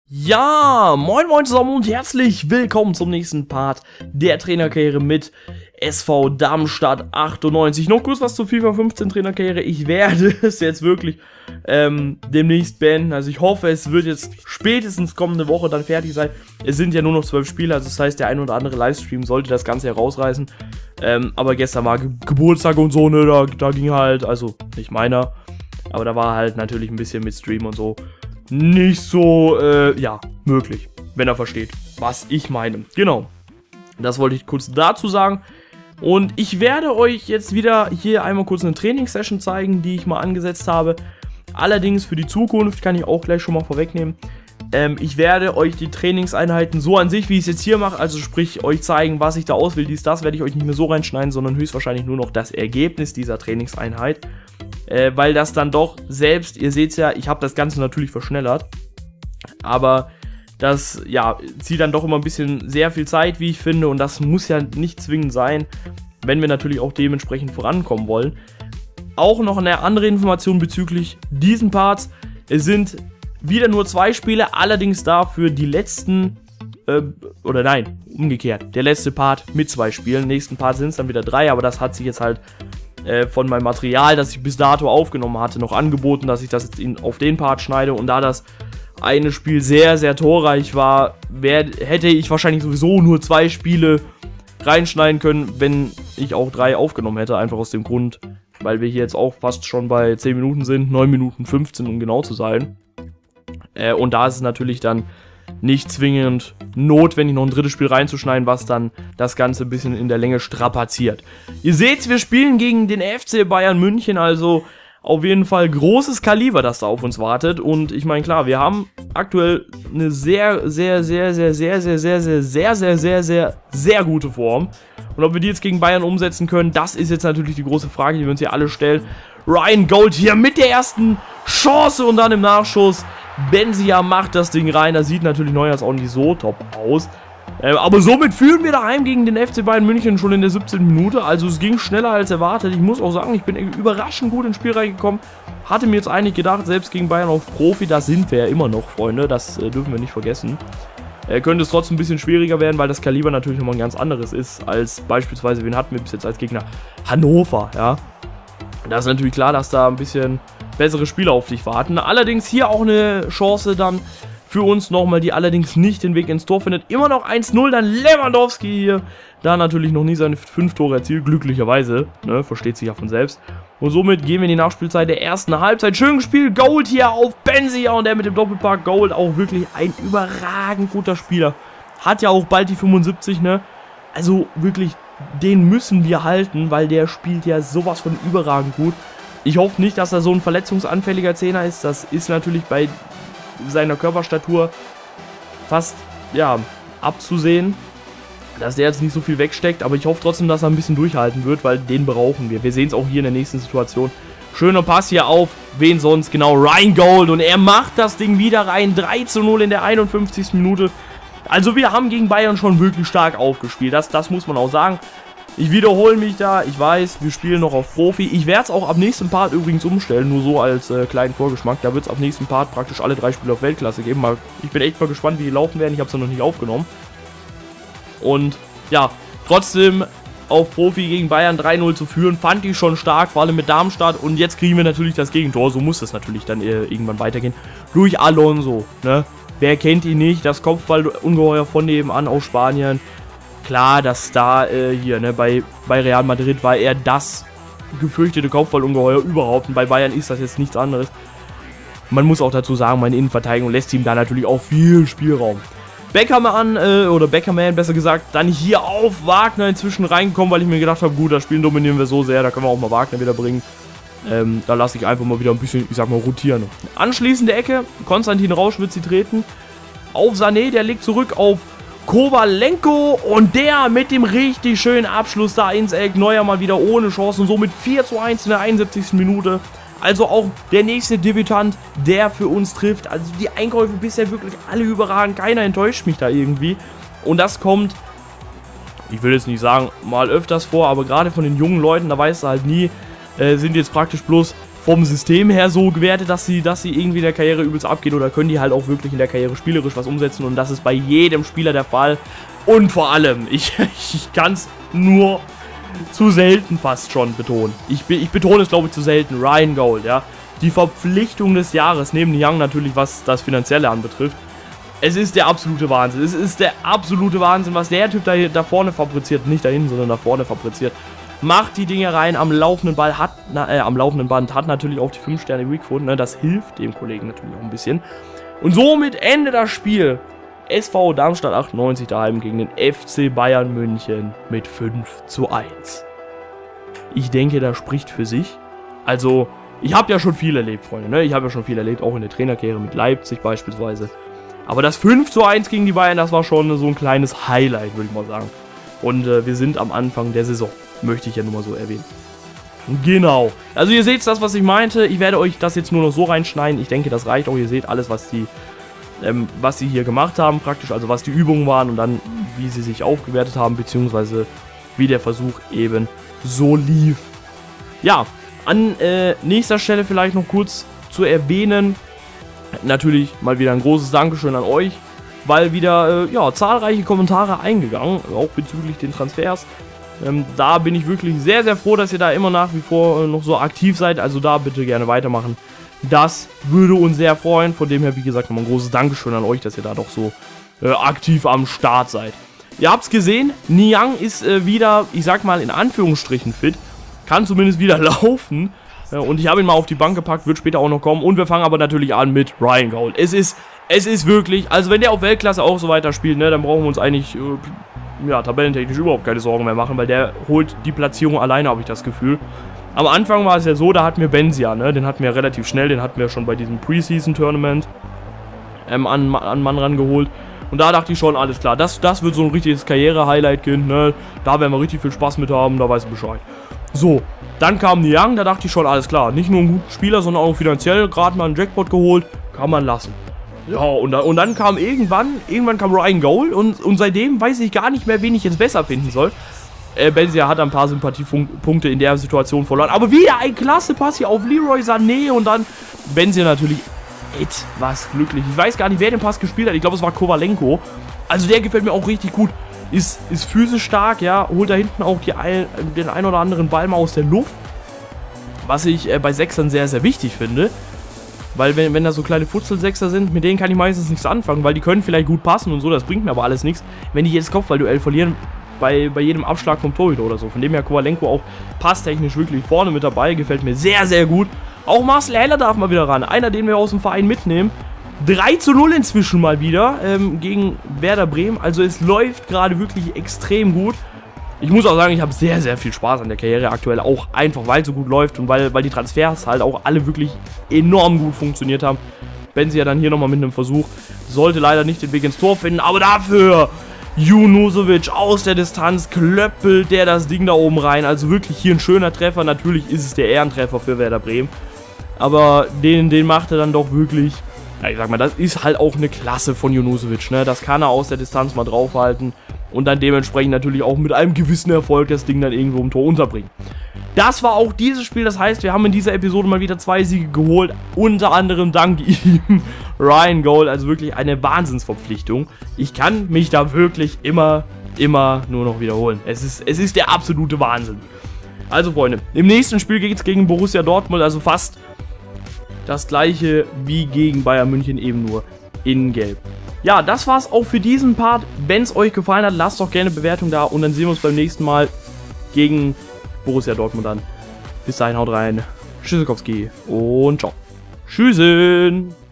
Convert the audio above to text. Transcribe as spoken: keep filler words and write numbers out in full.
Ja, moin moin zusammen und herzlich willkommen zum nächsten Part der Trainerkarriere mit S V Darmstadt achtundneunzig. Noch kurz was zur FIFA fünfzehn Trainerkarriere. Ich werde es jetzt wirklich ähm, demnächst beenden. Also ich hoffe, es wird jetzt spätestens kommende Woche dann fertig sein. Es sind ja nur noch zwölf Spiele, also das heißt, der ein oder andere Livestream sollte das Ganze herausreißen. Ähm, aber gestern war Ge Geburtstag und so, ne, da, da ging halt, also nicht meiner, aber da war halt natürlich ein bisschen mit Stream und so nicht so, äh, ja, möglich, wenn er versteht, was ich meine. Genau, das wollte ich kurz dazu sagen. Und ich werde euch jetzt wieder hier einmal kurz eine Trainingssession zeigen, die ich mal angesetzt habe. Allerdings für die Zukunft kann ich auch gleich schon mal vorwegnehmen. Ähm, ich werde euch die Trainingseinheiten so an sich, wie ich es jetzt hier mache, also sprich euch zeigen, was ich da auswähle, dies, das, werde ich euch nicht mehr so reinschneiden, sondern höchstwahrscheinlich nur noch das Ergebnis dieser Trainingseinheit. Äh, weil das dann doch selbst, ihr seht es ja, ich habe das Ganze natürlich verschnellert, aber das, ja, zieht dann doch immer ein bisschen sehr viel Zeit, wie ich finde, und das muss ja nicht zwingend sein, wenn wir natürlich auch dementsprechend vorankommen wollen. Auch noch eine andere Information bezüglich diesen Parts: Es sind wieder nur zwei Spiele, allerdings dafür die letzten, äh, oder nein, umgekehrt, der letzte Part mit zwei Spielen. Im nächsten Part sind es dann wieder drei, aber das hat sich jetzt halt äh, von meinem Material, das ich bis dato aufgenommen hatte, noch angeboten, dass ich das jetzt in, auf den Part schneide. Und da das eine Spiel sehr, sehr torreich war, wär, hätte ich wahrscheinlich sowieso nur zwei Spiele reinschneiden können, wenn ich auch drei aufgenommen hätte, einfach aus dem Grund, weil wir hier jetzt auch fast schon bei zehn Minuten sind, neun Minuten fünfzehn, um genau zu sein. Äh, und da ist es natürlich dann nicht zwingend notwendig, noch ein drittes Spiel reinzuschneiden, was dann das Ganze ein bisschen in der Länge strapaziert. Ihr seht, wir spielen gegen den F C Bayern München, also auf jeden Fall großes Kaliber, das da auf uns wartet. Und ich meine, klar, wir haben aktuell eine sehr, sehr, sehr, sehr, sehr, sehr, sehr, sehr, sehr, sehr, sehr, sehr, sehr gute Form. Und ob wir die jetzt gegen Bayern umsetzen können, das ist jetzt natürlich die große Frage, die wir uns hier alle stellen. Ryan Gold hier mit der ersten Chance und dann im Nachschuss Benzia macht das Ding rein. Das sieht natürlich Neuers auch nicht so top aus. Äh, aber somit führen wir daheim gegen den F C Bayern München schon in der siebzehnten Minute. Also es ging schneller als erwartet. Ich muss auch sagen, ich bin überraschend gut ins Spiel reingekommen. Hatte mir jetzt eigentlich gedacht, selbst gegen Bayern auf Profi, das sind wir ja immer noch, Freunde. Das äh, dürfen wir nicht vergessen. Äh, könnte es trotzdem ein bisschen schwieriger werden, weil das Kaliber natürlich nochmal ein ganz anderes ist, als beispielsweise, wen hatten wir bis jetzt als Gegner? Hannover, ja. Da ist natürlich klar, dass da ein bisschen bessere Spieler auf dich warten. Allerdings hier auch eine Chance dann für uns nochmal, die allerdings nicht den Weg ins Tor findet. Immer noch eins null, dann Lewandowski hier. Da natürlich noch nie seine fünf Tore erzielt, glücklicherweise, ne, versteht sich ja von selbst. Und somit gehen wir in die Nachspielzeit der ersten Halbzeit. Schön gespielt, Gold hier auf Benzia und der mit dem Doppelpack. Gold auch wirklich ein überragend guter Spieler. Hat ja auch bald die fünfundsiebzig, ne. Also wirklich, den müssen wir halten, weil der spielt ja sowas von überragend gut. Ich hoffe nicht, dass er so ein verletzungsanfälliger Zehner ist. Das ist natürlich bei seiner Körperstatur fast, ja, abzusehen, dass der jetzt nicht so viel wegsteckt. Aber ich hoffe trotzdem, dass er ein bisschen durchhalten wird, weil den brauchen wir. Wir sehen es auch hier in der nächsten Situation. Schöner Pass hier auf, wen sonst? Genau, Ryan Gold. Und er macht das Ding wieder rein. drei zu null in der einundfünfzigsten Minute. Also wir haben gegen Bayern schon wirklich stark aufgespielt. Das, das muss man auch sagen. Ich wiederhole mich da, ich weiß, wir spielen noch auf Profi. Ich werde es auch ab nächsten Part übrigens umstellen, nur so als äh, kleinen Vorgeschmack. Da wird es ab nächsten Part praktisch alle drei Spiele auf Weltklasse geben. Mal, ich bin echt mal gespannt, wie die laufen werden. Ich habe es ja noch nicht aufgenommen. Und ja, trotzdem auf Profi gegen Bayern drei null zu führen, fand ich schon stark, vor allem mit Darmstadt. Und jetzt kriegen wir natürlich das Gegentor, so muss es natürlich dann äh, irgendwann weitergehen. Durch Alonso, ne? Wer kennt ihn nicht? Das Kopfballungeheuer von nebenan aus Spanien. Klar, dass Star äh, hier, ne, bei, bei Real Madrid war er das gefürchtete Kopfballungeheuer überhaupt. Und bei Bayern ist das jetzt nichts anderes. Man muss auch dazu sagen, meine Innenverteidigung lässt ihm da natürlich auch viel Spielraum. Beckermann, äh, oder Beckerman besser gesagt, dann hier auf Wagner inzwischen reingekommen, weil ich mir gedacht habe, gut, das Spiel dominieren wir so sehr, da können wir auch mal Wagner wieder bringen. Ähm, da lasse ich einfach mal wieder ein bisschen, ich sag mal, rotieren. Anschließende Ecke, Konstantin Rausch wird sie treten. Auf Sané, der legt zurück auf Kovalenko und der mit dem richtig schönen Abschluss da ins Eck. Neuer mal wieder ohne Chance und somit vier zu eins in der einundsiebzigsten Minute. Also auch der nächste Debütant, der für uns trifft. Also die Einkäufe bisher wirklich alle überragend. Keiner enttäuscht mich da irgendwie. Und das kommt, ich will jetzt nicht sagen, mal öfters vor, aber gerade von den jungen Leuten, da weißt du halt nie, äh, sind jetzt praktisch bloß vom System her so gewertet, dass sie, dass sie irgendwie in der Karriere übelst abgehen, oder können die halt auch wirklich in der Karriere spielerisch was umsetzen, und das ist bei jedem Spieler der Fall. Und vor allem, ich, ich kann es nur zu selten fast schon betonen. Ich, ich betone es, glaube ich, zu selten. Ryan Gault, ja. Die Verpflichtung des Jahres, neben Young natürlich, was das Finanzielle anbetrifft. Es ist der absolute Wahnsinn. Es ist der absolute Wahnsinn, was der Typ da, da vorne fabriziert. Nicht da hinten, sondern da vorne fabriziert. Macht die Dinge rein am laufenden Ball, hat, na, äh, am laufenden Band, hat natürlich auch die fünf Sterne Weakfoot, ne, das hilft dem Kollegen natürlich auch ein bisschen. Und somit endet das Spiel. S V Darmstadt achtundneunzig daheim gegen den F C Bayern München mit fünf zu eins. Ich denke, das spricht für sich. Also, ich habe ja schon viel erlebt, Freunde, ne? Ich habe ja schon viel erlebt, auch in der Trainerkarriere mit Leipzig beispielsweise. Aber das fünf zu eins gegen die Bayern, das war schon so ein kleines Highlight, würde ich mal sagen. Und äh, wir sind am Anfang der Saison. Möchte ich ja nur mal so erwähnen. Genau. Also ihr seht das, was ich meinte. Ich werde euch das jetzt nur noch so reinschneiden. Ich denke, das reicht auch. Ihr seht alles, was die, ähm, was sie hier gemacht haben, praktisch. Also was die Übungen waren und dann, wie sie sich aufgewertet haben, beziehungsweise wie der Versuch eben so lief. Ja, an äh, nächster Stelle vielleicht noch kurz zu erwähnen. Natürlich mal wieder ein großes Dankeschön an euch, weil wieder äh, ja, zahlreiche Kommentare eingegangen, auch bezüglich den Transfers. Ähm, da bin ich wirklich sehr, sehr froh, dass ihr da immer nach wie vor äh, noch so aktiv seid. Also da bitte gerne weitermachen. Das würde uns sehr freuen. Von dem her, wie gesagt, nochmal ein großes Dankeschön an euch, dass ihr da doch so äh, aktiv am Start seid. Ihr habt es gesehen, Niang ist äh, wieder, ich sag mal in Anführungsstrichen fit. Kann zumindest wieder laufen. Äh, und ich habe ihn mal auf die Bank gepackt, wird später auch noch kommen. Und wir fangen aber natürlich an mit Ryan Gault. Es ist, es ist wirklich, also wenn der auf Weltklasse auch so weiter spielt, ne, dann brauchen wir uns eigentlich... Äh, ja, tabellentechnisch überhaupt keine Sorgen mehr machen, weil der holt die Platzierung alleine, habe ich das Gefühl. Am Anfang war es ja so, da hatten wir Benzia, ne? Den hatten wir relativ schnell, den hatten wir schon bei diesem Preseason-Tournament ähm, an, an Mann rangeholt. Und da dachte ich schon, alles klar, das, das wird so ein richtiges Karriere-Highlight-Kind, ne? Da werden wir richtig viel Spaß mit haben, da weiß ich Bescheid. So, dann kam Niang, da dachte ich schon, alles klar, nicht nur ein guter Spieler, sondern auch finanziell, gerade mal einen Jackpot geholt, kann man lassen. Ja, und, und dann kam irgendwann, irgendwann kam Ryan Gault und, und seitdem weiß ich gar nicht mehr, wen ich jetzt besser finden soll. Äh, Benzia hat ein paar Sympathiepunkte in der Situation verloren, aber wieder ein klasse Pass hier auf Leroy Sané und dann Benzia natürlich etwas glücklich. Ich weiß gar nicht, wer den Pass gespielt hat, ich glaube es war Kovalenko. Also der gefällt mir auch richtig gut, ist, ist physisch stark, ja, holt da hinten auch die ein, den ein oder anderen Ball mal aus der Luft. Was ich äh, bei Sechsern sehr, sehr wichtig finde. Weil wenn, wenn da so kleine Futzelsechser sind, mit denen kann ich meistens nichts anfangen, weil die können vielleicht gut passen und so, das bringt mir aber alles nichts, wenn die jetzt Kopfballduell verlieren, bei, bei jedem Abschlag vom Torhüter oder so. Von dem her Kovalenko auch passtechnisch wirklich vorne mit dabei, gefällt mir sehr, sehr gut. Auch Marcel Heller darf mal wieder ran, einer, den wir aus dem Verein mitnehmen. drei zu null inzwischen mal wieder ähm, gegen Werder Bremen, also es läuft gerade wirklich extrem gut. Ich muss auch sagen, ich habe sehr, sehr viel Spaß an der Karriere aktuell, auch einfach, weil es so gut läuft und weil, weil die Transfers halt auch alle wirklich enorm gut funktioniert haben. Benzia dann hier nochmal mit einem Versuch, sollte leider nicht den Weg ins Tor finden, aber dafür Junusovic aus der Distanz, klöppelt der das Ding da oben rein, also wirklich hier ein schöner Treffer, natürlich ist es der Ehrentreffer für Werder Bremen, aber den, den macht er dann doch wirklich, ja, ich sag mal, das ist halt auch eine Klasse von Junusovic, ne, das kann er aus der Distanz mal draufhalten. Und dann dementsprechend natürlich auch mit einem gewissen Erfolg das Ding dann irgendwo im Tor unterbringen. Das war auch dieses Spiel, das heißt, wir haben in dieser Episode mal wieder zwei Siege geholt. Unter anderem dank ihm, Ryan Gault, also wirklich eine Wahnsinnsverpflichtung. Ich kann mich da wirklich immer, immer nur noch wiederholen. Es ist, es ist der absolute Wahnsinn. Also Freunde, im nächsten Spiel geht es gegen Borussia Dortmund, also fast das gleiche wie gegen Bayern München, eben nur in Gelb. Ja, das war's auch für diesen Part. Wenn es euch gefallen hat, lasst doch gerne eine Bewertung da und dann sehen wir uns beim nächsten Mal gegen Borussia Dortmund an. Bis dahin, haut rein. Tschüssikowski und ciao. Tschüssen.